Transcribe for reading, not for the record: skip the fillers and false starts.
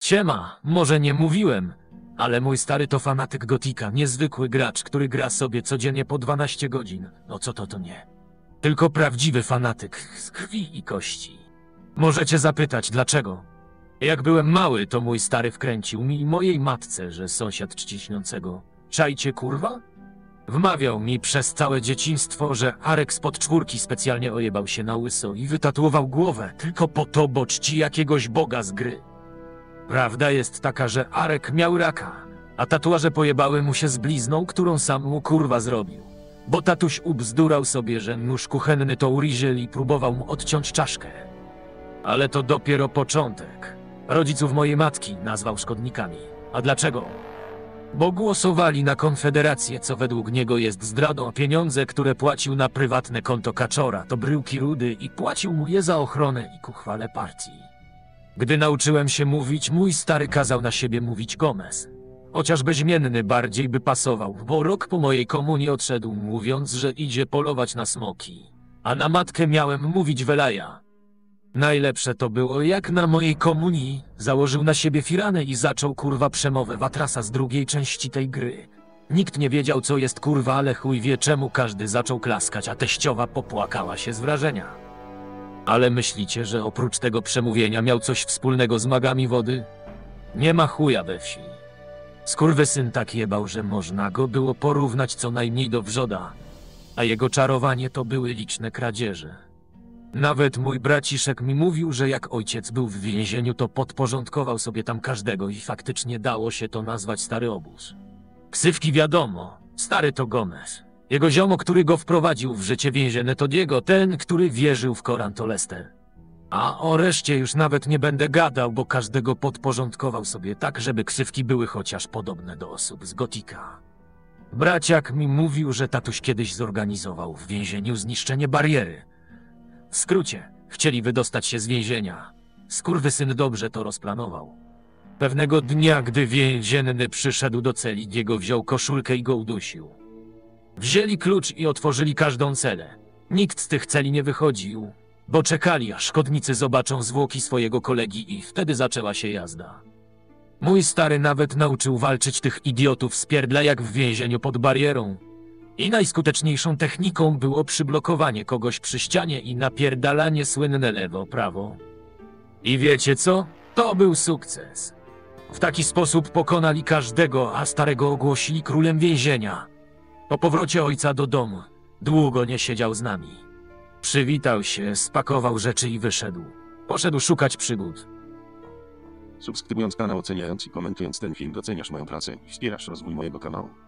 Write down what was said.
Siema, może nie mówiłem, ale mój stary to fanatyk Gotika, niezwykły gracz, który gra sobie codziennie po 12 godzin. No co to nie. Tylko prawdziwy fanatyk z krwi i kości. Możecie zapytać dlaczego. Jak byłem mały, to mój stary wkręcił mi i mojej matce, że sąsiad czciśniącego. Czajcie kurwa? Wmawiał mi przez całe dzieciństwo, że Arek spod czwórki specjalnie ojebał się na łyso i wytatuował głowę tylko po to, bo czci jakiegoś boga z gry. Prawda jest taka, że Arek miał raka, a tatuaże pojebały mu się z blizną, którą sam mu kurwa zrobił. Bo tatuś ubzdurał sobie, że nóż kuchenny to uriziel i próbował mu odciąć czaszkę. Ale to dopiero początek. Rodziców mojej matki nazwał szkodnikami. A dlaczego? Bo głosowali na Konfederację, co według niego jest zdradą, a pieniądze, które płacił na prywatne konto Kaczora, to bryłki rudy i płacił mu je za ochronę i ku chwale partii. Gdy nauczyłem się mówić, mój stary kazał na siebie mówić Gomez. Chociaż bezimienny bardziej by pasował, bo rok po mojej komunii odszedł, mówiąc, że idzie polować na smoki. A na matkę miałem mówić Welaja. Najlepsze to było, jak na mojej komunii założył na siebie firanę i zaczął kurwa przemowę Watrasa z drugiej części tej gry. Nikt nie wiedział co jest kurwa, ale chuj wie czemu każdy zaczął klaskać, a teściowa popłakała się z wrażenia. Ale myślicie, że oprócz tego przemówienia miał coś wspólnego z magami wody? Nie ma chuja we wsi. Skurwysyn tak jebał, że można go było porównać co najmniej do wrzoda, a jego czarowanie to były liczne kradzieże. Nawet mój braciszek mi mówił, że jak ojciec był w więzieniu, to podporządkował sobie tam każdego i faktycznie dało się to nazwać stary obóz. Ksywki wiadomo, stary to Gomez. Jego ziomo, który go wprowadził w życie więzienne, to Diego, ten, który wierzył w Koran, to Lester. A o reszcie już nawet nie będę gadał, bo każdego podporządkował sobie tak, żeby ksywki były chociaż podobne do osób z Gotika. Braciak mi mówił, że tatuś kiedyś zorganizował w więzieniu zniszczenie bariery. W skrócie, chcieli wydostać się z więzienia. Skurwysyn dobrze to rozplanował. Pewnego dnia, gdy więzienny przyszedł do celi, Diego wziął koszulkę i go udusił. Wzięli klucz i otworzyli każdą celę. Nikt z tych celi nie wychodził, bo czekali, aż szkodnicy zobaczą zwłoki swojego kolegi i wtedy zaczęła się jazda. Mój stary nawet nauczył walczyć tych idiotów z pierdla jak w więzieniu pod barierą. I najskuteczniejszą techniką było przyblokowanie kogoś przy ścianie i napierdalanie słynne lewo-prawo. I wiecie co? To był sukces. W taki sposób pokonali każdego, a starego ogłosili królem więzienia. Po powrocie ojca do domu, długo nie siedział z nami. Przywitał się, spakował rzeczy i wyszedł. Poszedł szukać przygód. Subskrybując kanał, oceniając i komentując ten film, doceniasz moją pracę i wspierasz rozwój mojego kanału.